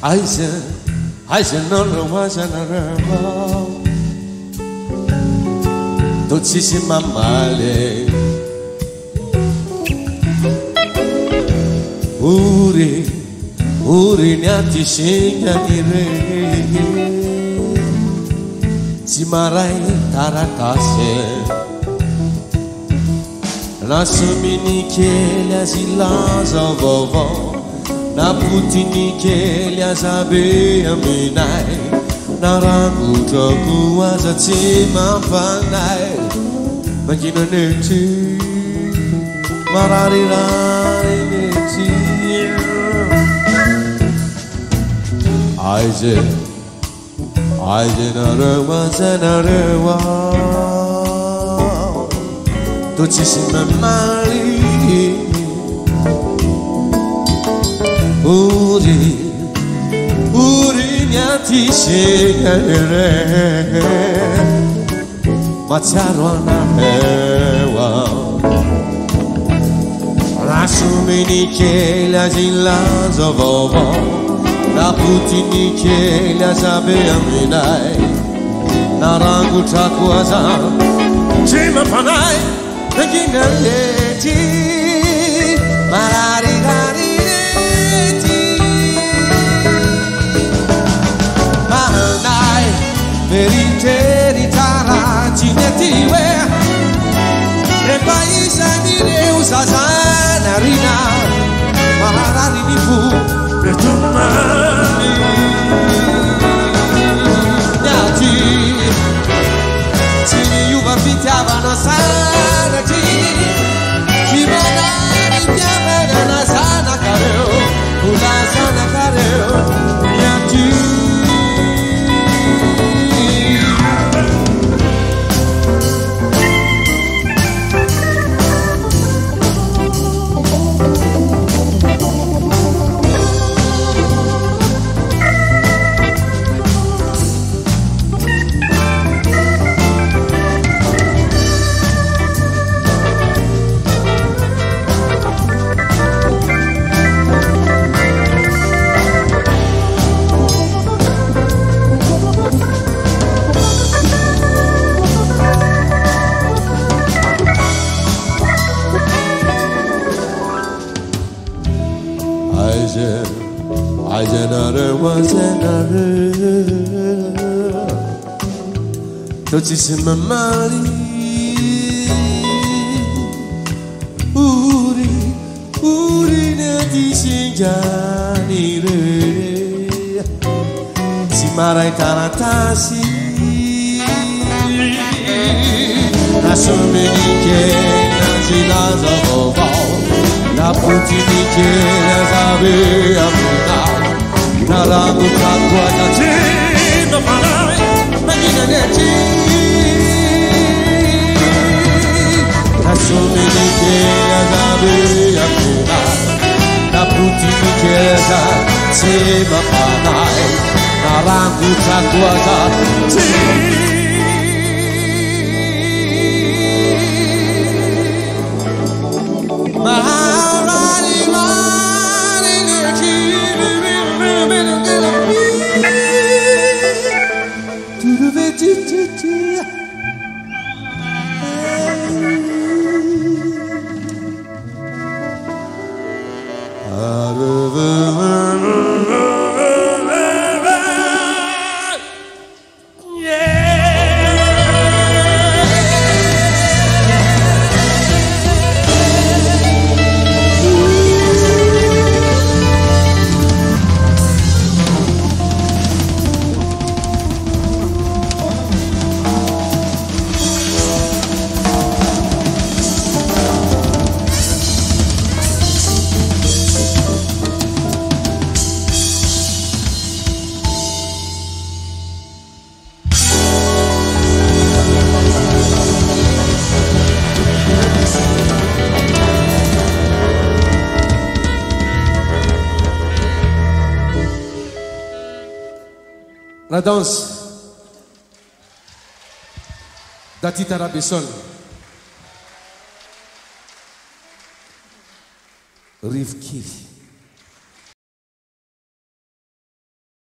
Aizen no lo wajanarama Totsisi mamale Uri nyati shinga nire Simarai taratase Nasumini kelia zilaza vovo Naputini kelia zabe aminai Narakuta kuwaza tima panai Magina neti Mararirai neti Aizen narewa Totsisi mamali Uri nyati shenere Matsaro anahewa Rasumini kelia zilazo vovo Naputini kelia zabe aminai Narangu takwaza Chima panai Nagina leti Marari leti Manai Veriteri tara Cinetiwe Repaisa nire usazana rina Marari nifu Retumani Nyati Sini yuva fitiavano sana ti Chimagani chiamagana sana careo Una sana careo Nyati Totsisi mamali Uri nyati shinganire Simarai taratasi Nasumini kelia zilaza vovo Naputini kelia zabe aminai Narangu takwaza chima panai Magina neti Nasumini kelia zabe aminai Naputini kelia chima panai Narangu takwaza La danse d'Atita Rabesson. Rivki.